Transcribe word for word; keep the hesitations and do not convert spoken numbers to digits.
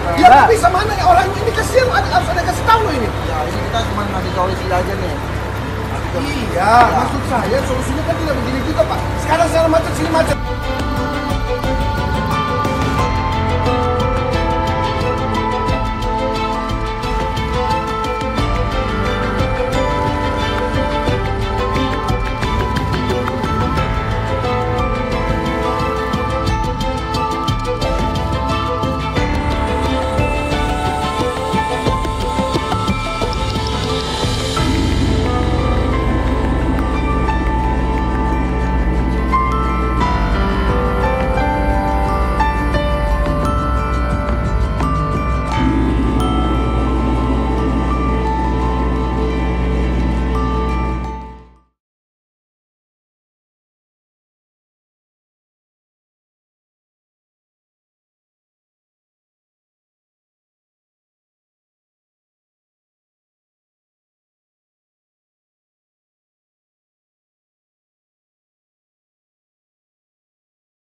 Ya tapi sama mana ya orang ini kasihan, harus ada kasih tahu lo ini. Ya ini kita cuma ngasih solusi aja nih. Iya, maksud saya solusinya kan tidak begini juga Pak. Sekarang saya macet sini macet.